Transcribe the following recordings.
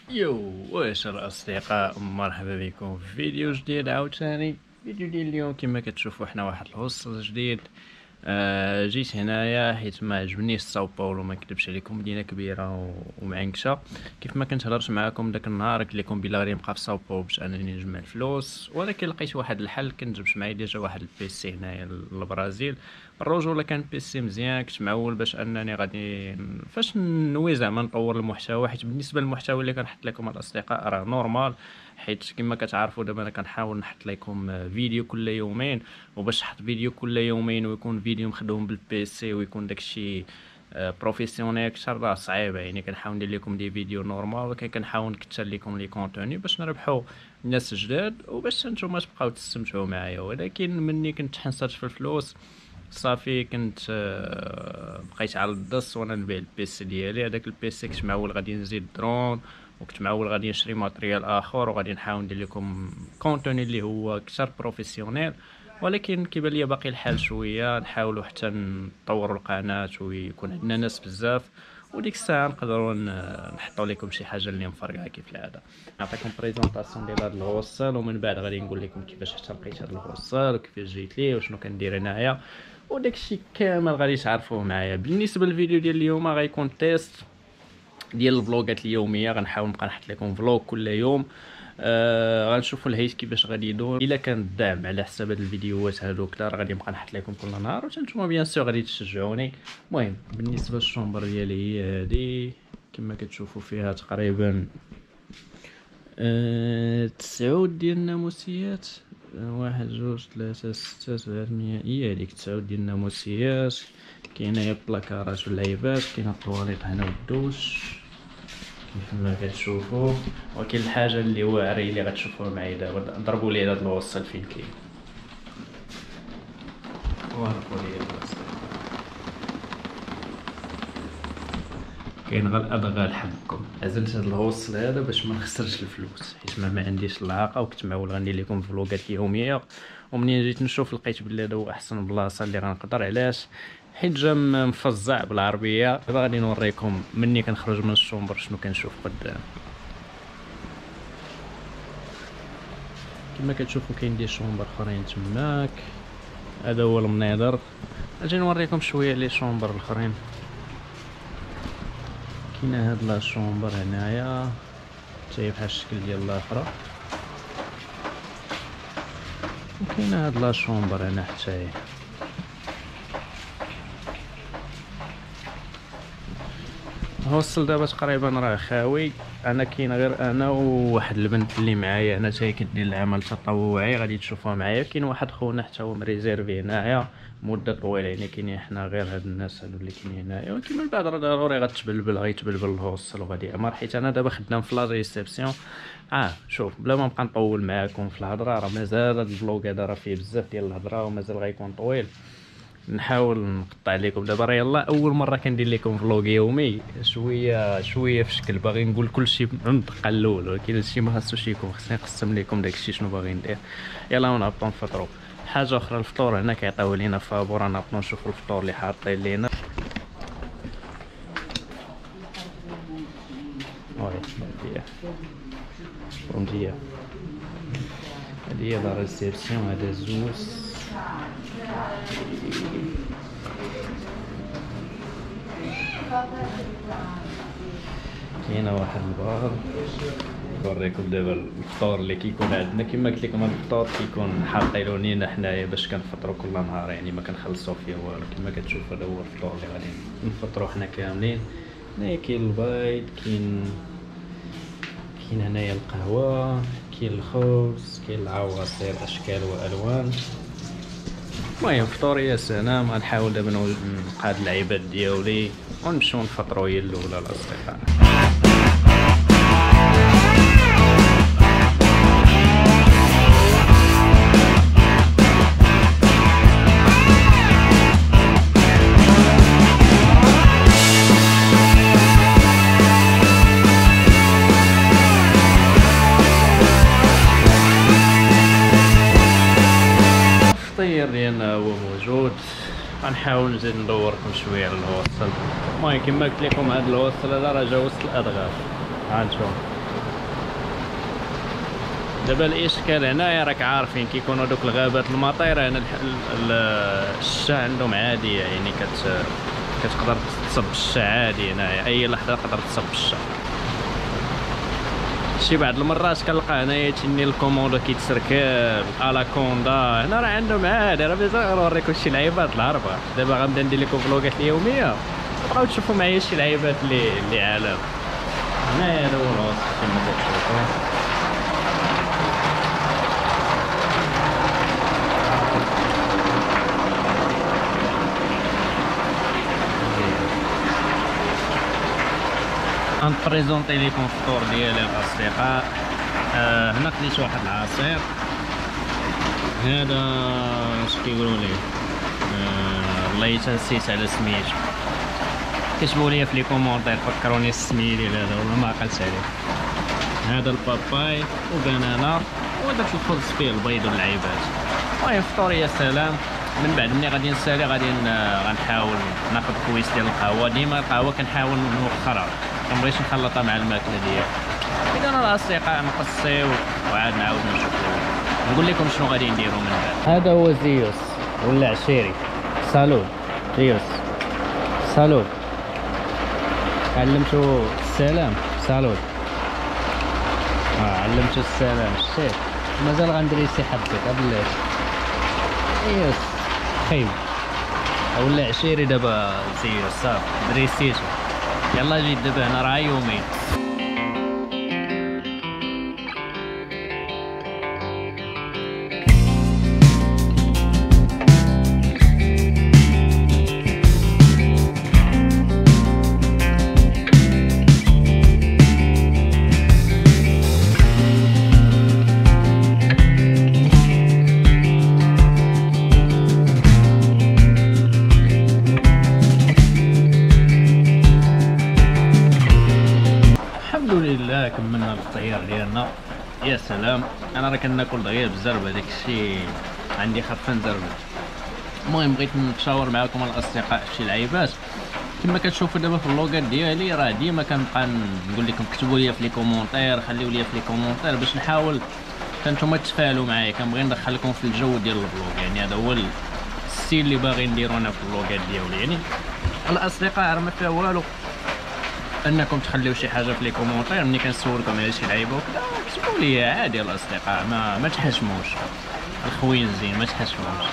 يو واش الاصدقاء، مرحبا بكم في فيديو جديد عاوتاني. فيديو ديال اليوم كما كتشوفوا حنا واحد الهوستل جديد. جيت هنايا حيت ما عجبنيش ساو باولو، ما نكذبش عليكم، مدينه كبيره ومعنكشه. كيف ما كنت هضرت معكم داك النهار قلت لكم بلا غادي نبقى في ساو باولو باش انني نجمع الفلوس، ولكن لقيت واحد الحل. كنت جبت معايا ديجا واحد البيسي هنايا للبرازيل. بالرجوله كان بيسي مزيان، كنت معول باش انني غادي فاش نوي زعما نطور المحتوى، حيت بالنسبه للمحتوى اللي كنحط لكم الاصدقاء راه نورمال. حيت كما كتعرفوا دابا انا كنحاول نحط لكم فيديو كل يومين، وباش تحط فيديو كل يومين ويكون فيديو مخدوم بالبي سي ويكون داكشي بروفيسيونيل اكثر، راه صعيبه. يعني كنحاول ندير لكم دي فيديو نورمال، ولكن كنحاول نكثر لكم لي كونتوني باش نربحوا الناس جداد وباش نتوما تبقاو تستمتعوا معايا. ولكن مني كنت حنصت في الفلوس صافي كنت بقيت على الدس وانا نبيع البيسي ديالي. هذاك البيسي كنت معول غادي نزيد درون، وكنت معول غادي نشري ماتريال اخر، وغادي نحاول ندير لكم كونتوني اللي هو اكثر بروفيسيونيل. ولكن كيبان لي باقي الحال شويه، نحاولوا حتى نطوروا القناه ويكون عندنا ناس بزاف، وديك الساعه نقدروا نحطوا لكم شي حاجه اللي مفرقعه كيف العاده. نعطيكم بريزونطاسيون ديال هذا الهوستل، ومن بعد غادي نقول لكم كيفاش حتى لقيت هذا الهوستل وكيفاش جيت ليه وشنو كندير هنايا، وداكشي كامل غادي تعرفوه معايا. بالنسبه للفيديو ديال اليوم غيكون تيست ديال الفلوغات اليوميه. غنحاول نبقى نحط لكم فلوغ كل يوم. غنشوفوا الهيت كيفاش غادي يدور. الا كان الدعم على حساب هاد الفيديوهات هادوك راه غادي نبقى نحط لكم كل نهار، وانتم بيان سور غادي تشجعوني. المهم بالنسبه للشومبر ديالي هي هادي كما كتشوفوا، فيها تقريبا 9 ديال الناموسيات. 1 2 3 6 7 8، هي هذيك 9 ديال الناموسيات. كاينه هي بلاكارات واللعيبات، كاينه الطواليط هنا والدوش كيف ما كتشوفوا. وكاين الحاجه اللي واعري اللي غتشوفوها معايا دابا. ضربوا لي هذا الوصل فين كاين، وضربوا لي الوصل. كاين غير الادغال حقكم. عزلت هذا الهوصل هذا باش ما نخسرش الفلوس، حيت ما عنديش العاقه، وكنت معول غندير لكم فلوقات يوميه. ومنين جيت نشوف لقيت بلي هذا هو احسن بلاصه اللي غنقدر. علاش؟ حيت جا مفزع بالعربيه. دابا غادي نوريكم مني كنخرج من الشومبر شنو كنشوف قدام. كما كتشوفوا كاين دي شومبر اخرين تماك. هذا هو المناظر. اجي نوريكم شويه لي شومبر الاخرين. كاينه هاد لا شومبر هنايا حتى بحال الشكل ديال الاخرى، وكاينه هاد لا شومبر هنا حتى هي. الهوستل دابا تقريبا راه خاوي. انا كاين غير انا وواحد البنت اللي معايا هنا حتى هي كدير العمل التطوعي، غادي تشوفوها معايا. كاين واحد خونا حتى هو مريزيرفي هنايا مده طويله، يعني كاينين حنا غير هاد الناس هادو اللي كاينين هنايا. ولكن من بعد راه ضروري غتبلبل، غيتبلبل الهوستل وغادي يعمر. حيت انا دابا خدام في لا ريسبسيون. شوف بلا ما نبقى نطول معاكم في الهضره، راه مازال هاد الفلوق هذا راه فيه بزاف ديال الهضره ومازال غيكون طويل. نحاول نقطع لكم دابا. راه يلا اول مره كندير لكم فلوق يومي، شويه شويه في شكل باغي نقول كلشي من الدقه الاولى، ولكن هادشي ما خاصوش يكون. خصني نقسم لكم داكشي شنو باغي ندير. يلا نهبطوا نفطروا. حاجه اخرى، الفطور هنا كيعطيو لينا فابور. نهبطوا نشوفوا الفطور اللي حاطين لينا. فهمتي؟ هادي هي لا ريسبسيون. هذا زوز. كاينه واحد البار. نوريكم دابا الفطور اللي كيكون عندنا. كما قلت لكم الفطور كيكون حاطينو لينا حنايا باش كنفطروا كل نهار، يعني ما كنخلصوا فيه والو. كما كتشوف هذا هو الفطور اللي غادي نفطروا حنا كاملين. هنايا كاين البيض، كاين هنايا القهوه، كاين الخبز، كاين العواصير اشكال والوان. المهم فطور يا سلام. غنحاول دابا نقاد العباد ديالي ونمشيو نفطروا هي الاولى الاصدقاء. الفطير ديالنا هو موجود. غنحاول نزيد ندوركم شويه على الهوستل. المهم كما قلت لكم هذا الهوستل هذا راه جا وسط الادغال. هانتوما دابا الاشكال هنايا راك عارفين كيكونوا دوك الغابات المطير هنا الشتا عندهم عاديه، يعني كتقدر تصب الشتا عادي هنايا، اي لحظه تقدر تصب الشتا. شي بعض المرات كنلقى هنايا تيني الكوموندو كيتسركب الاكوندا، هنا راه عندهم عادي. راه بيزا نوريكم شي لعيبات الهربه. دابا غنبدا ندير لكم فلوغات اليوميه، تبقاو تشوفوا معايا شي لعيبات اللي عالم. هنايا هذا هو الوسط كما كتشوفوا. غنبريزونطي ليكم الفطور ديالي الاصدقاء. هنا خديت واحد العصير، هذا اش كيقولوا ليه، والله حتى نسيت على سميتو، كتبوا لي في لي كومونتير فكروني السميه ديال هذا والله ما عقلت عليه. هذا الباباي وبنانا وداك الخبز فيه البيض واللعيبات. المهم فطور يا سلام. من بعد ملي غادي نسالي غنحاول ناخذ كويس ديال القهوه. ديما القهوه كنحاول نوخرها، كنبغيش نخلطها مع الماكله ديالي. اذا الاصدقاء نقصيو وعاد نعاود نقول لكم شنو غادي نديرو من بعد. هذا هو زيوس ولا عشيري. سالود زيوس، سالود. علمتو السلام، سالود. علمتو السلام. شتي مازال غندير شي حبه قبل زيوس خايب ولا عشيري. دابا زيوس صافي دريسيتو. يلا جيت دابا هنا راه يومين. كملنا الطيار ديالنا. يا سلام، انا راه كناكل دغيا بزربه، داك الشيء عندي خفه نزربه. المهم بغيت نتشاور معكم الاصدقاء في شي لعيبات كما كتشوفوا دابا في اللوغات ديالي. راه ديما كنبقى نقول لكم كتبوا لي في لي كومونتير، خليو لي في لي كومونتير باش نحاول حتى نتوما تتفاعلوا معايا. كنبغي ندخلكم في الجو ديال الفلوغ، يعني هذا هو الستيل اللي باغي نديرو انا في اللوغات ديالي. يعني الاصدقاء راه ما فيها والو انكم تخليو شي حاجه في لي كومونتير ملي كنسولكم على شي لعيبه وكذا، كتبوا لي عادي الاصدقاء، ما تحشموش الخوين الزين، ما تحشموش.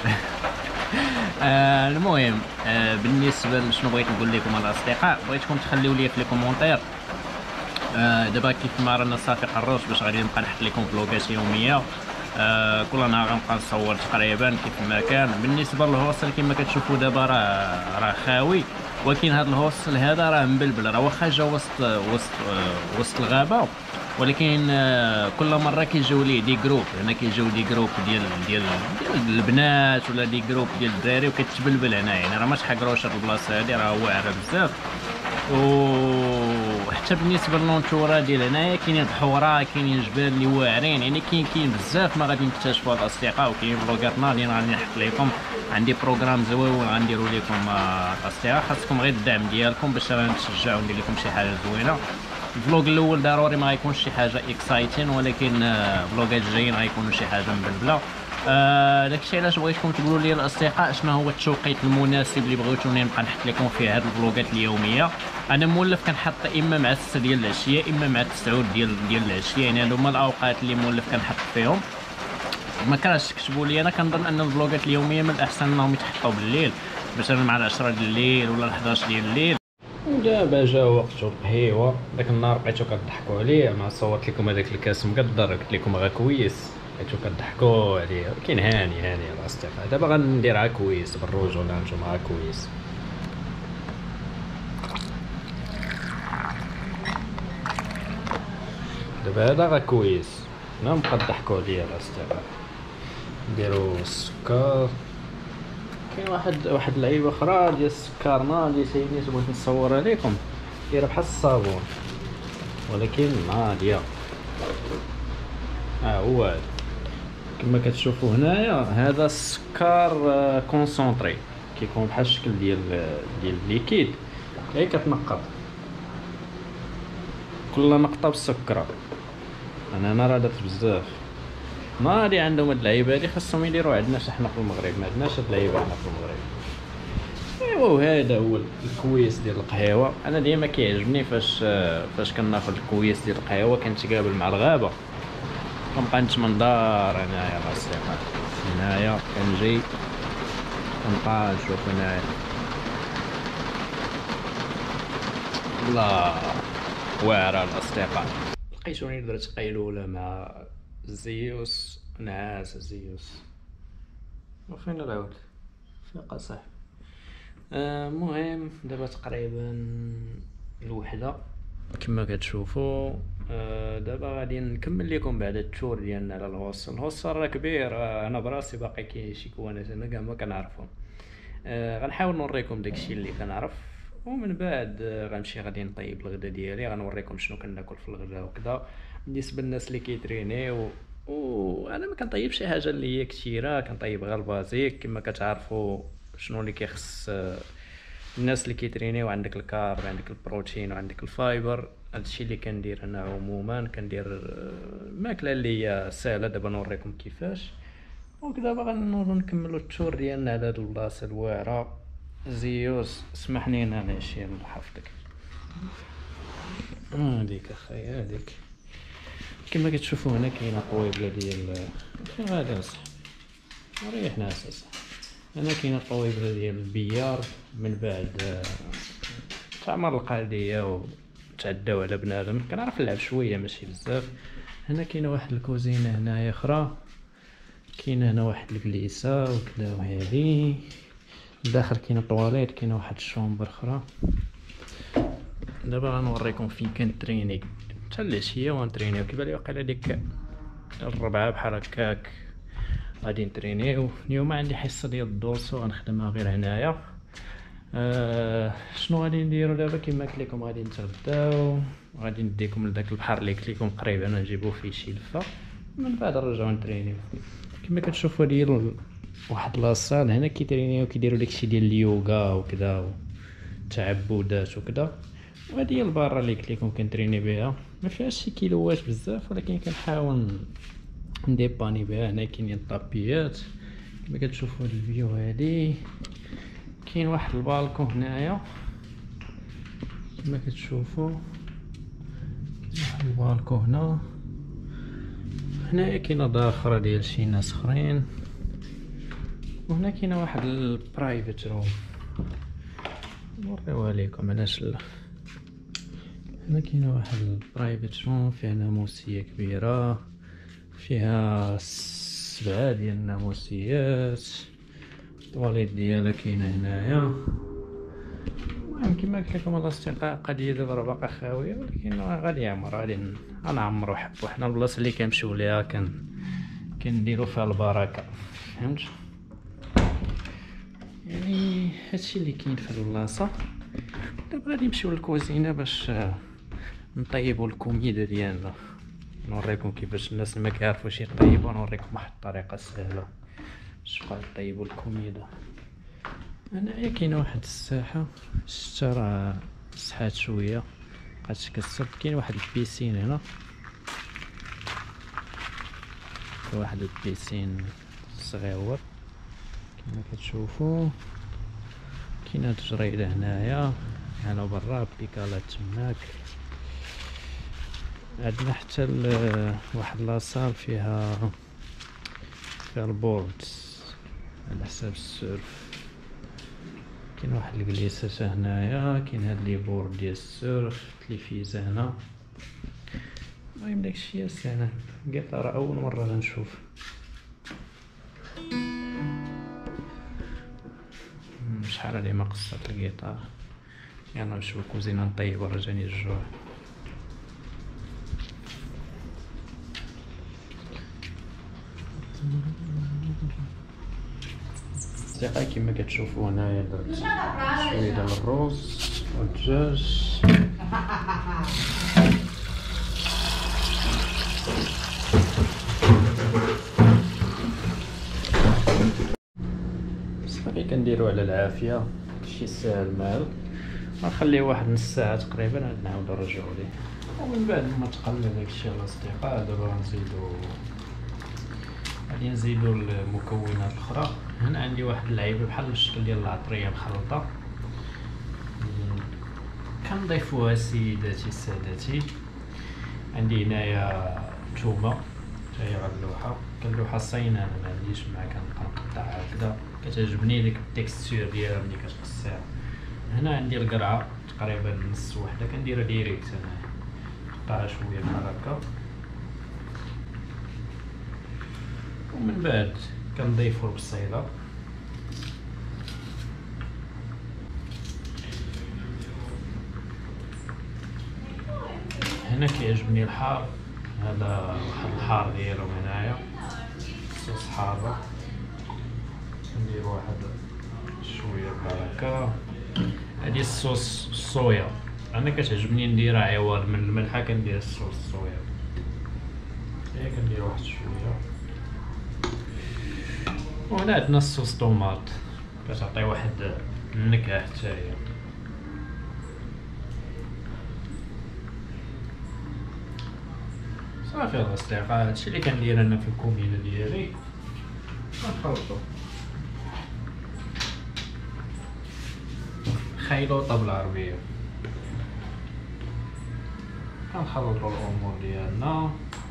المهم بالنسبه لشنو بغيت نقول لكم الاصدقاء، بغيتكم تخليو لي في لي كومونتير. دابا كيف ما رانا صافي قررت باش غادي نبقى نحط لكم فلوغات يوميه. كل نهار غنبقى نصور تقريبا كيف ما كان. بالنسبه للهوستل كما كتشوفوا دابا راه خاوي، ولكن هذا الهوستل هذا راه مبلبل، راه واخا جا وسط الغابه، ولكن كل مره كيجيو ليه دي جروب. هنا كيجيو دي جروب ديال البنات ولا دي جروب ديال الدراري وكتبلبل هنا. يعني راه ما تحقروش هاد البلاصه هادي، راه واعره بزاف. وحتى بالنسبه للونتورا ديال هنايا كاينين بحوره، كاينين جبال اللي واعرين، يعني كاين بزاف ما غادي نكتشفوا الاصدقاء. وكاين فلوغاتنا اللي غادي نحط لكم، عندي بروغرام زويون غنديروا لكم الاصدقاء. خاصكم غير الدعم ديالكم باش نتشجعوا وندير لكم شي حاجه زوينه. الفلوغ الاول ضروري ما غيكونش شي حاجه اكسايتين، ولكن الفلوغات الجايين غيكونوا شي حاجه مبلبله. داكشي علاش بغيتكم تقولوا لي الاصدقاء شنو هو التوقيت المناسب اللي بغيتوني نبقى نحط لكم فيه هاد الفلوغات اليوميه. انا مولف كنحط اما مع 6 ديال العشيه اما مع 9 ديال العشيه، يعني هادو هما الاوقات اللي مولف كنحط فيهم. ما كرهتش تكتبوا لي، انا كنظن ان الفلوغات اليوميه من الاحسن انهم يتحطوا بالليل، مثلا مع 10 ديال الليل ولا 11 ديال الليل. دابا جا وقت القهيوه. داك النهار بقيتو كضحكوا عليه، ما صورت لكم هذاك الكاس مقدر، قلت لكم غا كويس، بقيتو كضحكوا عليه، ولكن هاني الاصدقاء. دابا غنديرها كويس بالروج ولا نتوما كويس. دابا هذا غا كويس، ما نبقى نضحكوا عليه الاصدقاء. نديرو السكر. كاين واحد اللعيبه اخرى ديال السكر اللي سايبني بغيت نصورها لكم، دايره بحال الصابون ولكن ناضيه. هو هذا كما كتشوفوا هنايا، هذا السكر كونسونطري، كيكون بحال الشكل ديال الليكيد. هي كتنقط كل نقطه بالسكره. انا راه درت بزاف، ما اللي عندهم هاد اللعيبه هادي خاصهم يديروا عندناش حنا في المغرب، ما عندناش هاد اللعيبه حنا في المغرب. ايوا وهذا هو الكويس ديال القهيوه. انا ديما كيعجبني فاش كناخذ الكويس ديال القهيوه كنتقابل مع الغابه، كنبقى نتمنظر هنايا الاصدقاء. هنايا كنجي كنبقى نشوف هنايا الله واعره الاصدقاء. لقيتوني درت قيلوله مع زيوس، نعاس زيوس. وفين العود؟ فيق صاحبي. مهم دابا تقريبا الوحده كما كتشوفوا. دابا غادي نكمل لكم بعد التور ديالنا على الهوستل. الهوستل راه كبير، انا براسي باقي كاين شي كوانات انا كاع ما كنعرفهم. غنحاول نوريكم داكشي اللي كنعرف، ومن بعد غنمشي غادي نطيب الغدا ديالي، غنوريكم شنو كناكل في الغدا وكذا. بالنسبه للناس اللي كيترينيو، وانا ما كنطيب شي حاجه اللي هي كثيره، كنطيب غير البازيك كما كتعرفوا. شنو اللي كيخص الناس اللي كيترينيو، عندك الكارب، عندك البروتين، وعندك الفايبر. هادشي اللي كندير انا عموما، كندير الماكله اللي هي ساهله. دابا نوريكم كيفاش. ودابا غنوضو نكملو التور ديالنا على هاد البلاصه الواعره. زيوس اسمحني انا شي الله يحفظك. هاديك اخاي هاديك كما كتشوفوا هنا كاينه طويبله ديال فين غادي نصح ريحنا اساسا. هنا كاينه طويبله ديال البيار، من بعد تعمر القضيه وتعداو على بنادم. كنعرف نلعب شويه ماشي بزاف. هنا كاينه واحد الكوزينه هنايا اخرى، كاينه هنا واحد البليسه وكذا، وهذه داخل كاينه طواليت، كاينه واحد الشومبر اخرى. دابا غنوريكم فين كنتريني حتى العشيه ونترينيو. كيبان لي واقيلا ديك الربعه بحال هكاك غادي نترينيو. اليوم عندي حصه ديال الدورسو غنخدمها غير هنايا. شنو غادي نديرو دابا؟ كما قلت لكم غادي نتغداو، غادي نديكم لذاك البحر اللي قلت لكم قريب انا نجيبو فيه شي لفه، من بعد نرجعو نترينيو. كما كتشوفوا ديال واحد لاصال هنا كيترينيو، كيديروا داكشي ديال اليوغا وكذا وتعبدات وكذا. وهذه هي البارة اللي قلت لكم كنتريني بها، ما فيهاش شي كيلوات بزاف، ولكن كنحاول نديباني بها. هنا كاينين الطابيات كما كتشوفوا هاد الفيو. هادي كاين واحد البالكون هنايا كما كتشوفوا، واحد البالكون هنا. هنايا كاينه دار اخرى ديال شي ناس اخرين، وهنا كاينه واحد البرايفت روم نوريوها لكم. علاش لا؟ هنا كاينه واحد البرايفت روم فيها ناموسيه كبيره، فيها 7 ديال الناموسيات. الطواليت ديالها كاينه هنايا. المهم كما قلت لكم الاصدقاء، قضيه دابا باقا خاويه، ولكن غادي يعمر، غادي غنعمرو حبو. حنا البلاصه اللي كنمشيو ليها كنديرو فيها البركه، فهمت؟ يعني هادشي اللي كاين في البلاصه. دابا غادي نمشيو للكوزينه باش نطيبوا الكوميده ديالنا، نوريكم كيفاش الناس اللي ما كيعرفوش يطيبوا. نوريكم واحد الطريقه سهله باش بقاو يطيبوا الكوميده. هنايا كاينه واحد الساحه، الشتا راه سحات شويه بقات كتصب. كاين واحد البيسين هنا، واحد البيسين صغيور كما كتشوفوا. كاينه التجريده هنايا على برا بيكالات تماك. عندنا حتى واحد لاصال فيها البورد على حساب السيرف. كاين واحد الكليسات هنايا، كاين هاد لي بورد ديال السيرف، تلفيزه هنا. المهم داكشي ساهل. القطار اول مره غنشوف. شحال هادي ما قصرت القطار. يلا نمشيو الكوزينه نطيبو، رجاني الجوع. أصدقائي كما كتشوفوا هنايا درت شويه ديال الرز والدجاج. صافي كنديرو على العافيه، شي ساهل مال. غنخليه واحد نص ساعه تقريبا عاد نعاودو نرجعو ليه. ومن بعد ما تقلى داكشي الاصدقاء، دابا غنزيدو غادي نزيدو المكونات الاخرى. هنا عندي واحد اللعيبه بحال الشكل ديال العطريه مخلطه، كنضيفوها سيداتي سادتي. عندي هنايا تومه حتى هي غنلوحها، كنلوحها صينه، انا ما عنديش معاها كنقطعها هكذا، كتعجبني ديك التكستور ديالها ملي كتقصيها. هنا عندي القرعه تقريبا نص وحده، كنديرها ديريكت انا، نقطعها شويه بحال هكا، ومن بعد كنضيفو البصيله. هنا كيعجبني الحار، هذا واحد الحار ديالو هنايا، صوص حاره، ندير واحد شويه بحال هكا. هادي الصوص الصويا، انا كتعجبني نديرها عوض من الملحه، كندير الصوص الصويا، هي كندير واحد شويه. وهنا عندنا الصوص طوماط، كتعطي واحد النكهه حتى هي. صافي الاصدقاء، هادشي اللي كندير انا في الكومينه ديالي. كنخلطو خيلوطه بالعربيه، كنخلطو الامور ديالنا.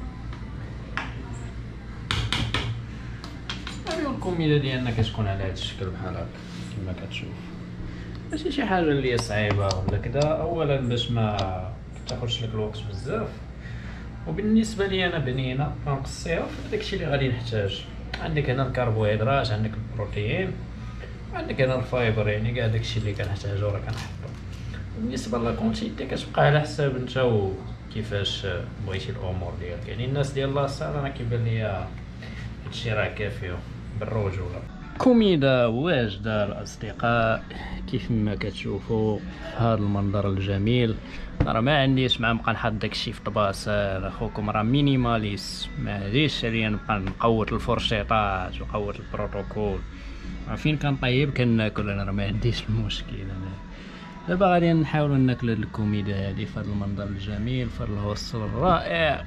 هادي الكومينه ديالنا كتكون على هاد الشكل بحال هكا كما كتشوف. ماشي شي حاجه اللي صعيبه ولا كدا، اولا باش ما تاخذش لك الوقت بزاف، وبالنسبه لي انا بنينه كنقصيها في داكشي اللي غادي نحتاج. عندك هنا الكربوهيدرات، عندك البروتين، عندك هنا الفايبر، يعني كاع داكشي اللي كنحتاجو راه كنحطو. بالنسبه لاكونتيتي كتبقى على حساب انت وكيفاش بغيتي الامور ديالك. يعني الناس ديال لاصال انا كيبان ليا هادشي راه كافي بالرجوله. كوميدة واجدة الأصدقاء كيف ما كتشوفوا في هذا المنظر الجميل. راه ما عنديش مع نبقى نحط داكشي في طباسة، اخوكم راه مينيماليست، ما عنديش عليا نبقى نقوت الفرشيطات وقوت البروتوكول. فين كنطيب كناكل، انا راه ما عنديش المشكل. انا دابا غادي نحاولوا ناكل هاد الكوميدة هادي في هذا المنظر الجميل، في هذا الهوستل الرائع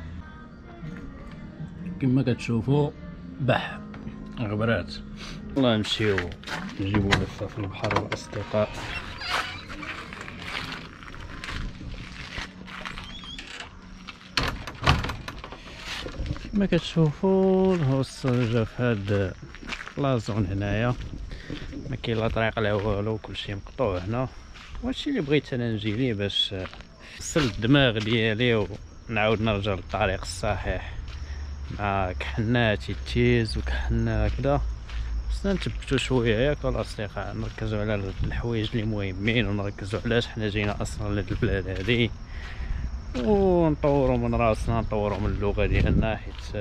كما كتشوفوا. بح غبرات. والله نمشيو نجيبو لفة في البحر الأصدقاء. كما كتشوفوا الهوستل جا في هاد لازون هنايا، ما كاين لا طريق لا والو، كلشي مقطوع هنا. وهادشي اللي بغيت انا نجي ليه باش نفصل الدماغ ديالي ونعاود نرجع للطريق الصحيح، مع كحنا تيتيز وكحنا هكذا. خصنا نتبتو شويه ياك الاصدقاء، نركزو على الحوايج اللي مهمين، ونركزو علاش حنا جينا اصلا لهاد البلاد هادي، ونطورو من راسنا، نطورو من اللغه ديالنا،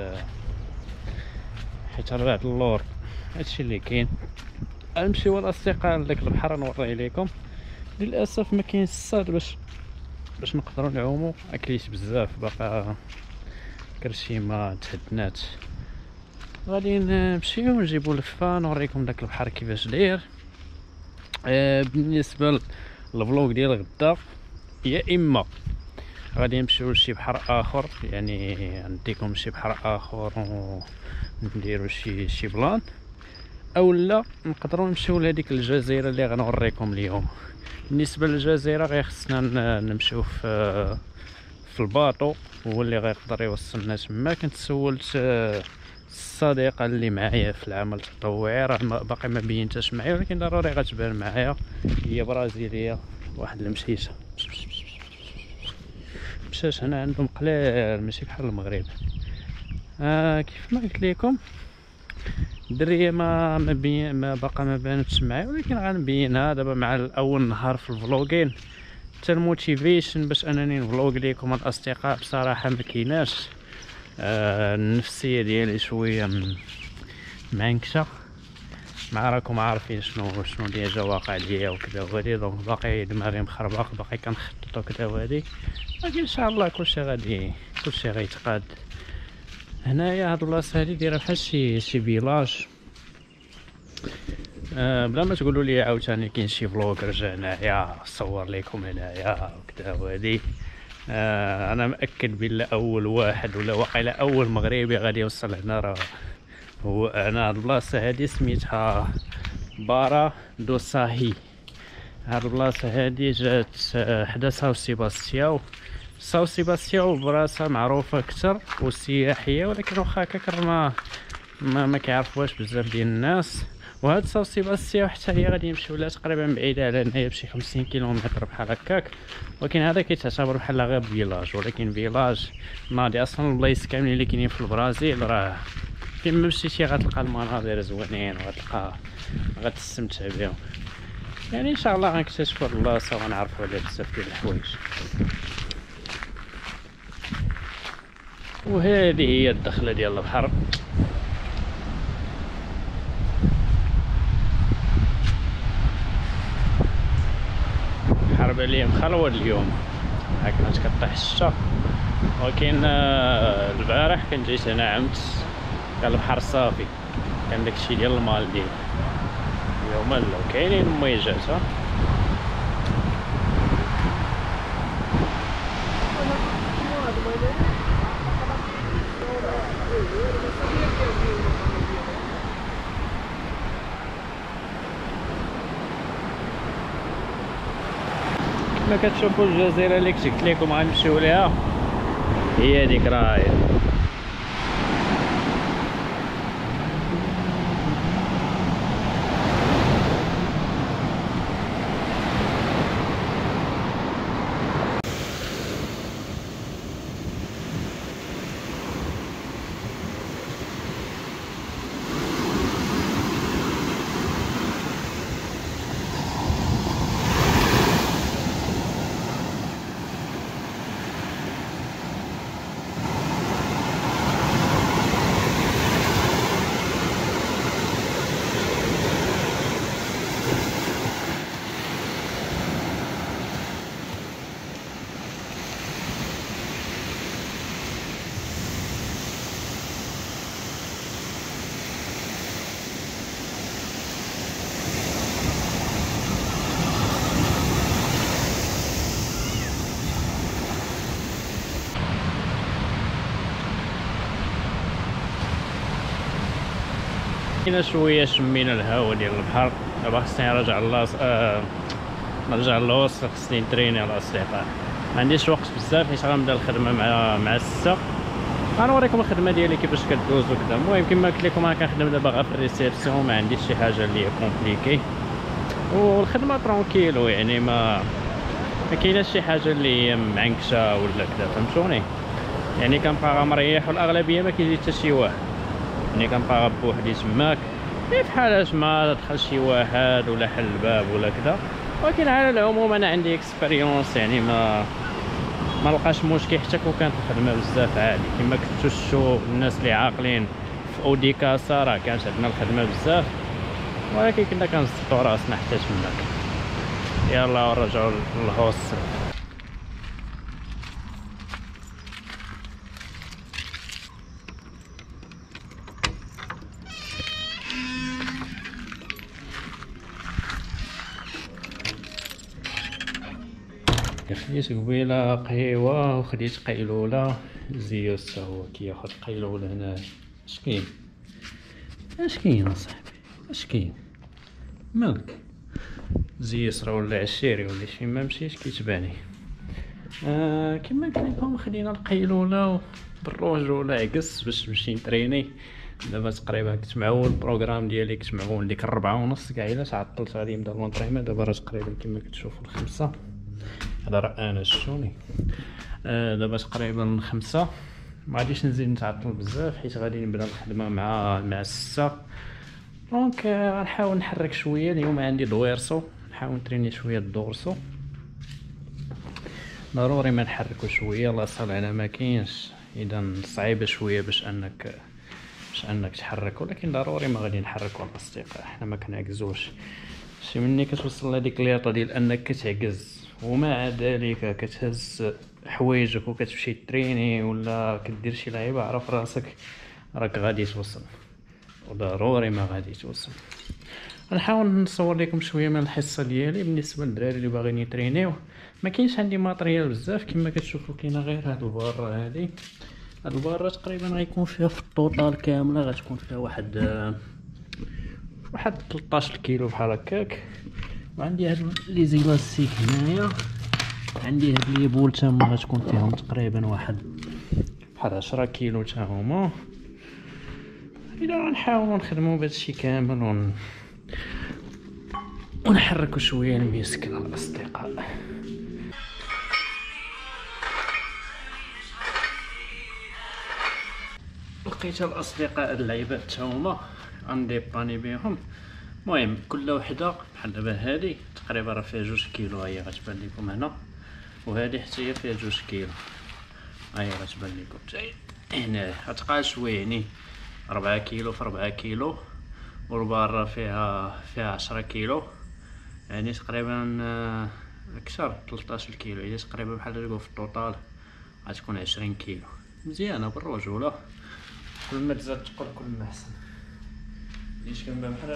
حيت رجعت اللور. هادشي اللي كاين. نمشيو الاصدقاء لداك البحر نوريه ليكم. للاسف ما كاينش الصاد باش نقدروا نعومو، اكليت بزاف، باقا كرشي ما تهدنات. غادي نمشيو نجيبو لفه نوريكم داك البحر كيفاش داير. بالنسبه للفلوق ديال غدا، يا اما غادي نمشيو لشي بحر اخر، يعني نديكم شي بحر اخر ونديرو شي بلان، اولا نقدروا نمشيو لهاديك الجزيره اللي غنوريكم اليوم. بالنسبه للجزيره غير خصنا نمشيو في الباطو، هو اللي غيقدر يوصلنا تما. كنت سولت الصديقه اللي معايا في العمل التطوعي، راه باقي ما بينتش معايا، ولكن ضروري غتبان معايا. هي برازيليه، واحد المشيشه مشاش هنا عندهم قليل، ماشي بحال المغرب. كيف ما قلت لكم الدريه ما باقا ما بانتش معايا، ولكن غنبينها دابا مع اول نهار في الفلوغين. حتى الموتيفيشن باش انني نفلوغ ليكم الاصدقاء بصراحه ما كايناش. النفسيه ديالي شويه معنكشه، مع راكم عارفين شنو ديجا واقع ليا وكذا وهادي، دونك باقي دماغي مخربق، باقي كنخطط وكذا وهادي. ولكن ان شاء الله كلشي غيتقاد. هنايا هاد البلاصه هادي دايره بحال شي فيلاج. بلا ما تقولوا لي عاوتاني كاين شي فلوغر جا هنايا صور لكم هنايا وكذا وهادي. انا مأكد بلا اول واحد ولا واقيلا اول مغربي غادي يوصل هنا هو انا هاد البلاصه هادي سميتها بارا دو ساهي. هاد البلاصه هادي جات حدا ساو سيباستياو. ساو سيباستياو بلاصه معروفه اكثر وسياحيه، ولكن واخا هكاك ما كيعرفوهاش بزاف ديال الناس. وهاد ساو سيباستياو حتى هي غادي نمشيو لها تقريبا بعيده على هنايا بشي 50 كيلومتر بحال هكاك، ولكن هذا كيتعتبر بحال غير فيلاج، ولكن فيلاج ناضي اصلا. البلايص كاملين اللي كاينين في البرازيل راه كيما مشيتي غتلقى المناظر زوينين غتستمتع بهم. يعني ان شاء الله غنكتشفوا البلاصه وغنعرفوا عليها بزاف ديال الحوايج. وهذه هي الدخله ديال البحر. الحرب اللي مخلوه اليوم كانت كطيح الشتا، ولكن البارح كنت جيت هنا عمت كان البحر صافي، كان داكشي ديال المالديف. اليوم لا، كاينين ميجات. كما كتشوفوا الجزيره اللي كنت قلت لكم غنمشيو ليها هي ديك راهي. كاينه شويه شمينا الهواء ديال البحر. دابا خصني نرجع للوسط، خصني نتريني الاصدقاء. ما عنديش وقت بزاف حيت غنبدا الخدمه مع 6. غنوريكم الخدمه ديالي كيفاش كدوز وكذا. المهم كما قلت لكم انا كنخدم دابا غير في الريسبسيون، ما عنديش شي حاجه اللي هي كومبليكي، والخدمه ترونكيلو. يعني ما كايناش شي حاجه اللي هي معنكشه ولا كذا، فهمتوني؟ يعني كنبقى مريح، والاغلبيه ما كيجي حتى شي واحد. يعني كنبقى بوحدي تماك، بحالاش ما دخل شي واحد ولا حل الباب ولا كذا. ولكن على العموم انا عندي اكسبيريونس، يعني ما لقاش مشكل حتى كون كانت الخدمه بزاف عادي. كما كنتو شفتوا الناس اللي عاقلين في اودي كاسا راه كانت عندنا الخدمه بزاف، ولكن كنا كنزبطوا راسنا حتى تماك. يلا نرجعوا للهوست. خديت قبيله قهيوه وخديت قيلوله. زيوس هو كياخد قيلوله هنا. اش كاين اصاحبي؟ اش كاين مالك؟ زيوس راه ولا عشيري ولا شي ما مشيش كيتباني. كما قلت لكم خدينا القيلوله بالروج ولا عكس باش نمشي نتريني. دابا تقريبا كنت معول البروغرام ديالي، كنت معول ديك 4:30 كاع علاش عطلت غادي نبدا لونطريمون. دابا راه تقريبا كما كتشوفوا 5. هذا راه انا شتوني. دابا تقريبا 5. ما غاديش نزيد نتعطل بزاف حيت غادي نبدا الخدمه مع 6. دونك غنحاول نحرك شويه. اليوم عندي دويرسو، نحاول نتريني شويه الدورسو. ضروري ما نحركو شويه، لاصال انا ما كاينش، اذا صعيبه شويه باش انك تحرك، ولكن ضروري ما غادي نحركو الاصدقاء. حنا ما كنعكزوش. شي مني كتوصل لهاديك الليطه ديال انك كتعكز ومع ذلك كتهز حوايجك وكتمشي تريني ولا كدير شي لعيبه، عرف راسك راك غادي توصل، وضروري ما غادي توصل. غنحاول نصور لكم شويه من الحصه ديالي بالنسبه للدراري اللي باغيين يترينيو. ما كاينش عندي ماتريال بزاف كما كتشوفوا، كاينه غير هاد البره هادي هاد البارة تقريبا غيكون فيها في الطوطال كاملة غتكون فيها واحد 13 كيلو بحال هكاك. وعندي هاد لي زيلاستيك هنايا، عندي هاد لي بول تما غتكون فيهم تقريبا واحد بحال 10 كيلو تا هما. الى غنحاولو نخدمو بهادشي كامل ونحركو شويه الميسكل الاصدقاء. لقيت الاصدقاء اللعيبات تا هما غنديباني بهم. المهم كل وحده بحال دابا هادي تقريبا راه فيها 2 كيلو، هي غتبان لكم هنا، وهادي حتى هي فيها 2 كيلو، هي غتبان لكم حتى هنا غتقال شويه، يعني 4 كيلو في 4 كيلو، والبارة فيها 10 كيلو، يعني تقريبا اكثر 13 كيلو، يعني تقريبا بحال تقول في الطوطال غتكون 20 كيلو. مزيانه بالرجوله، كل ما تزاد تقل كل ما احسن. ليش كنبان بحال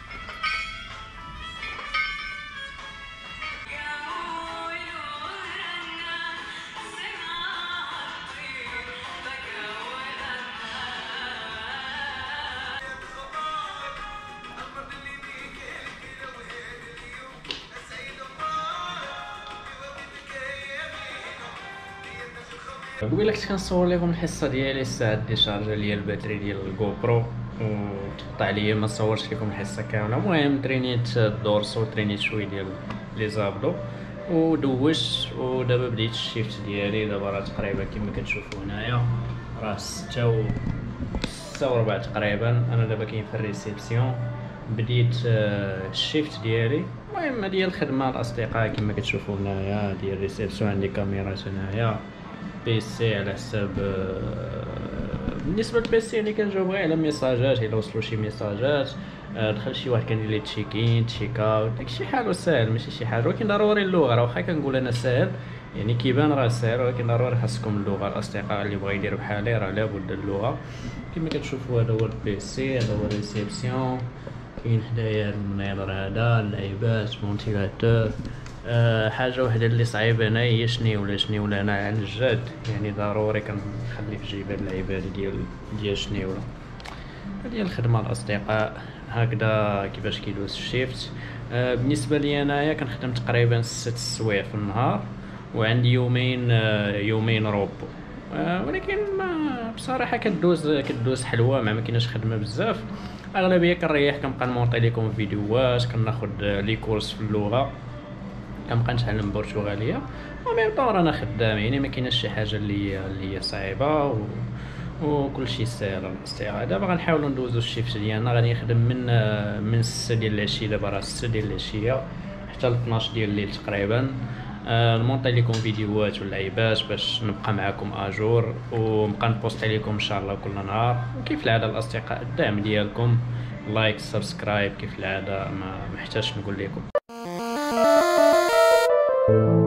قبيله كنت كنصور لكم الحصه ديالي الساعه ديشارجا ليا الباتري ديال الجو برو وتقطع ليا ما صورتش لكم الحصه كامله. المهم ترينيت الدورسو، ترينيت شويه ديال لي زابدو ودوشت، ودابا بديت الشيفت ديالي. دابا راه تقريبا كما كتشوفوا هنايا راه 6 وربع تقريبا. انا دابا كاين في الريسبسيون، بديت الشيفت ديالي. المهم ديال الخدمه الاصدقاء كما كتشوفوا هنايا ديال الريسبسيون، عندي كاميرات هنايا، بيسي على حساب بالنسبه للبيسي يعني كنجاوب غير على ميساجات الا وصلوا شي ميساجات، دخل شي واحد كندير ليه تشيكين تشيك اوت، داكشي حالو ساهل ماشي شي حاجه. ولكن ضروري اللغه، راه واخا كنقول انا ساهل يعني كيبان راه ساهل، ولكن ضروري خاصكم اللغه. الاصدقاء اللي بغا يدير بحالي راه لابد اللغه. كما كتشوفوا هذا هو البيسي، هذا هو الريسبسيون، كاين حدايا المنيضر هذا، اللعيبات، مونتيلاتور. حاجه وحده اللي صعيبه هنا هي شنيوله انا عن الجد، يعني ضروري كنخلي في جيبي اللعيبات ديال شنيوله. هذه الخدمه الاصدقاء، هكذا كيفاش كيدوز الشيفت. بالنسبه لي انايا كنخدم تقريبا 6 سوايع في النهار، وعندي يومين روبو. ولكن بصراحه كدوز حلوه، ما كايناش خدمه بزاف. اغلبيه كنريح، كنبقى نمونطي لكم فيديوهات، كناخذ لي كورس في اللغه، كنبقى نتعلم البرتغاليه، وميم طون انا خدام، يعني ما كايناش شي حاجه اللي هي صعيبه وكل شيء ساهل. الاستعاره دابا غنحاولوا ندوزو الشيفت ديالنا، غادي نخدم من 6 ديال العشيه، دابا راه 6 ديال العشيه حتى ل 12 ديال الليل تقريبا. نمونطي لكم فيديوهات واللعيبات باش نبقى معكم اجور، ونبقى نبوستي لكم ان شاء الله كل نهار. وكيف العاده الاصدقاء الدعم ديالكم، لايك سبسكرايب كيف العاده، ما محتاجش نقول لكم.